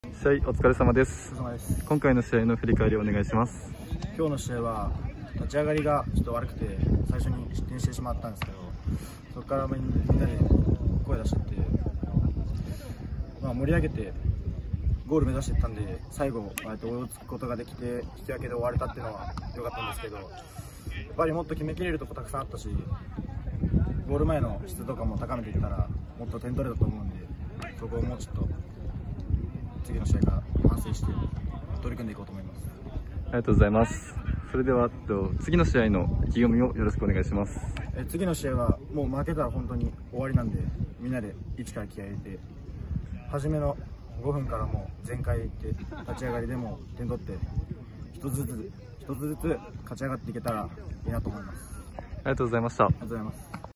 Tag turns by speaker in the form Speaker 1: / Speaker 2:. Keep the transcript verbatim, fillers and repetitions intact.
Speaker 1: 試合お疲れ様です。
Speaker 2: お疲れ様です。
Speaker 1: 今回の試合の振り返りをお願いします。
Speaker 2: 今日の試合は立ち上がりがちょっと悪くて最初に失点してしまったんですけど、そこからみんなで声出してって、まあ、盛り上げてゴール目指していったんで、最後ああやって追いつくことができて引き分けで終われたっていうのは良かったんですけど、やっぱりもっと決めきれるとこたくさんあったし、ゴール前の質とかも高めていったらもっと点取れたと思うんで、そこをもうちょっと次の試合から反省して取り組んでいこうと思います。
Speaker 1: ありがとうございます。それでは次の試合の意気込みをよろしくお願いします。
Speaker 2: え次の試合はもう負けたら本当に終わりなんで、みんなで一から気合い入れて、初めのごふんからもう全開いって立ち上がりでも点取って一つずつ一つずつ勝ち上がっていけたらいいなと思います。
Speaker 1: ありがとうございました。
Speaker 2: ありがとうございます。